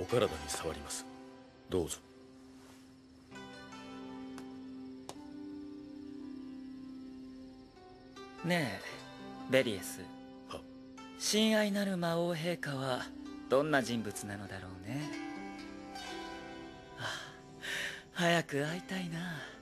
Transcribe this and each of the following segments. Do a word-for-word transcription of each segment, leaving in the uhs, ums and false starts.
体に触ります。どうぞ。 ねえベリエス、 は親愛なる魔王陛下はどんな人物なのだろうね。はあ、早く会いたいな。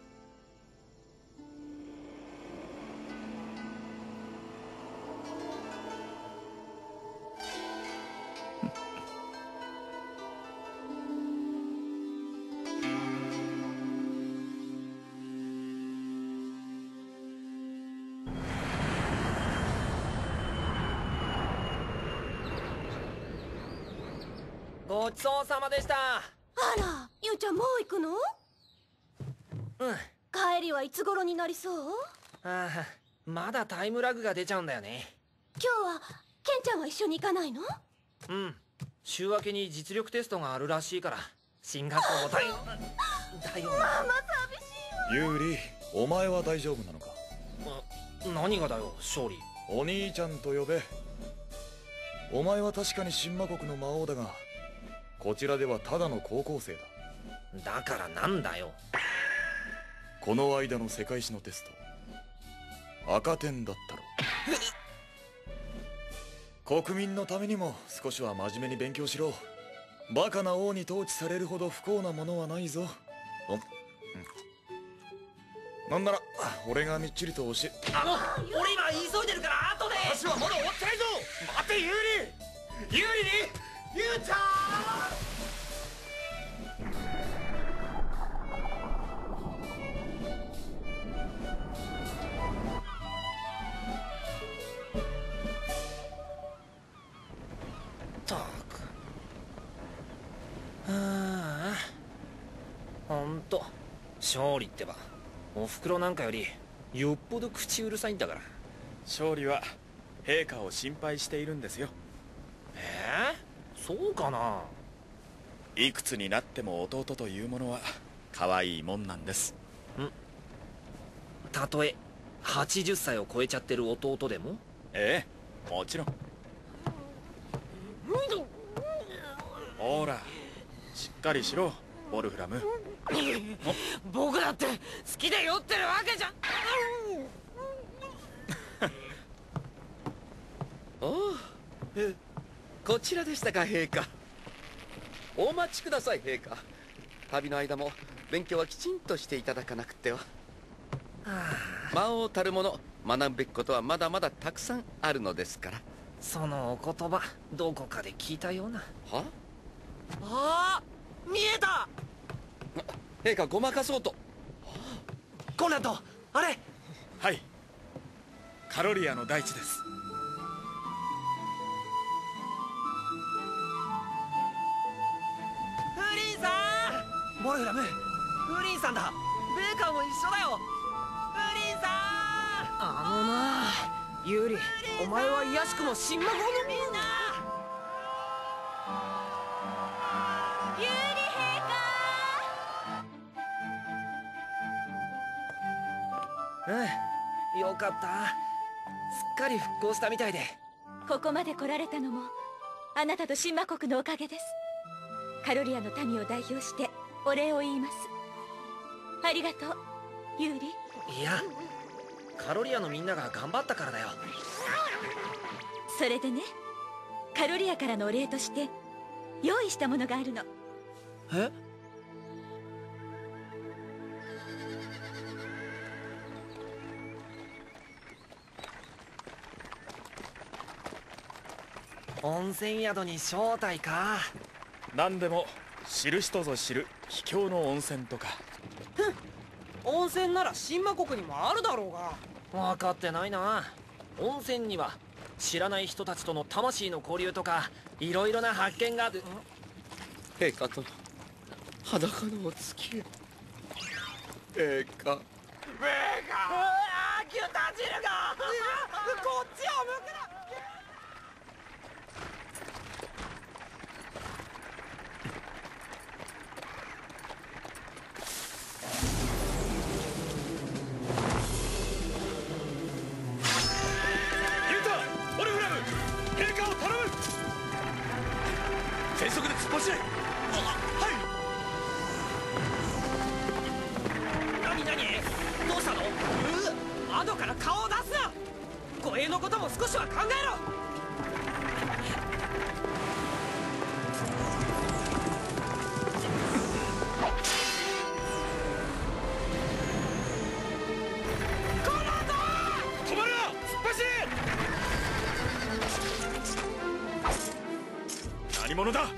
ごちそうさまでした。 あら、ゆうちゃんもう行くの？ うん。 帰りはいつ頃になりそう？ ああ、まだタイムラグが出ちゃうんだよね。 今日はケンちゃんは一緒に行かないの？ うん。週明けに実力テストがあるらしいから進学校もだよだよ。 ママ寂しいわ。 ユーリ、お前は大丈夫なのか？ 何がだよ、勝利。 お兄ちゃんと呼べ。お前は確かに神魔国の魔王だが、こちらではただの高校生だ。 だからなんだよ。 この間の世界史のテスト赤点だったろ。国民のためにも少しは真面目に勉強しろ。バカな王に統治されるほど不幸なものはないぞ。お、うん、なんなら俺がみっちりと教え。 あの俺今急いでるから後で。 話はまだ終わってないぞ。待てユーリ、ユーリ、ユーちゃん。 ったく。ああ、ほんと勝利ってばおふくろなんかよりよっぽど口うるさいんだから。 勝利は陛下を心配しているんですよ。 えー、そうかな。 いくつになっても弟というものは可愛いもんなんです。 ん、たとえはちじゅっさいを超えちゃってる弟でも？ ええ、もちろん。ほらしっかりしろボルフラム。 僕だって好きで酔ってるわけじゃ。 おお、え、こちらでしたか陛下。お待ちください陛下。旅の間も勉強はきちんとしていただかなくては。魔王たるもの学ぶべきことはまだまだたくさんあるのですから。 そのお言葉どこかで聞いたような。 はあー、見えた。 陛下ごまかそうと。 コンラッド、あれ。 はい、カロリアの大地です。 フリーさん。ボルフラム、フリーさんだ。ベーカーも一緒だよ。フリーさん。あのなあ、ユーリ、お前は卑しくも神魔法のみんな。 ユーリ陛うん、よかった。すっかり復興したみたいで。 下。ここまで来られたのもあなたと神魔国のおかげです。カロリアの民を代表してお礼を言います。ありがとうユーリ。 いや、カロリアのみんなが頑張ったからだよ。 それでね、カロリアからのお礼として用意したものがあるの。 え？温泉宿に招待か。 何でも知る人ぞ知る秘境の温泉とか。 ふん、温泉なら神魔国にもあるだろうが。分かってないな。温泉には知らない人たちとの魂の交流とかいろいろな発見がある。 陛下と裸のお付き合い。陛下。 ベーカー。うわー、ギュタ汁がこっちを向くな。 全速で突っ走れ。 衛のことも少しは考えろ。 止まるな！突っ走れ！何者だ！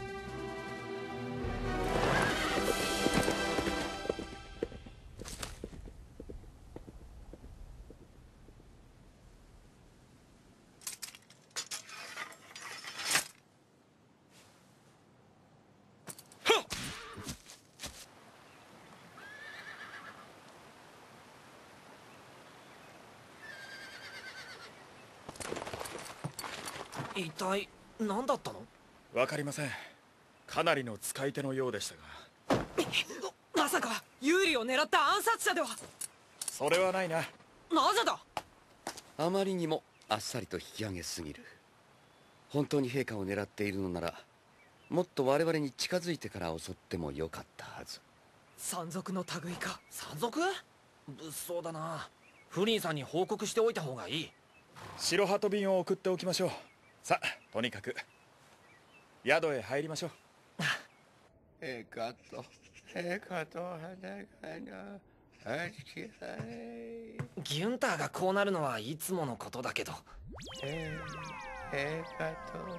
一体何だったの？ わかりません。かなりの使い手のようでしたが。 まさか有利を狙った暗殺者では？ それはないな。 なぜだ？ あまりにもあっさりと引き上げすぎる。本当に陛下を狙っているのなら、もっと我々に近づいてから襲ってもよかったはず。 山賊の類か。山賊？物騒だな。フリンさんに報告しておいた方がいい。 白鳩便を送っておきましょう。さあ、とにかく宿へ入りましょう。 陛下と陛下と裸のあちらへ。 ギュンターがこうなるのはいつものことだけど。 陛下と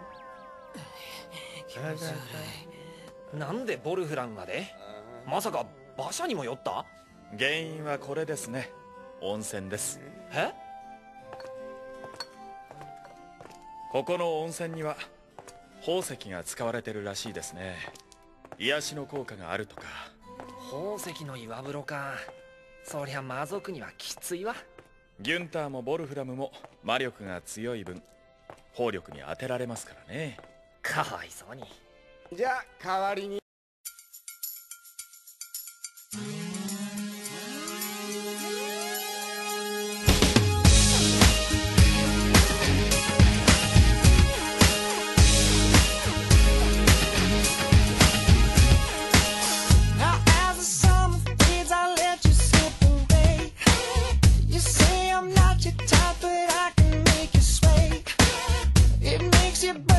なんでボルフラムまで？まさか馬車にも酔った？ 原因はこれですね。温泉です。 え？ ここの温泉には宝石が使われてるらしいですね。癒しの効果があるとか。 宝石の岩風呂か。そりゃ魔族にはきついわ。 ギュンターもボルフラムも魔力が強い分法力に当てられますからね。 かわいそうに。 じゃあ代わりに。 It makes you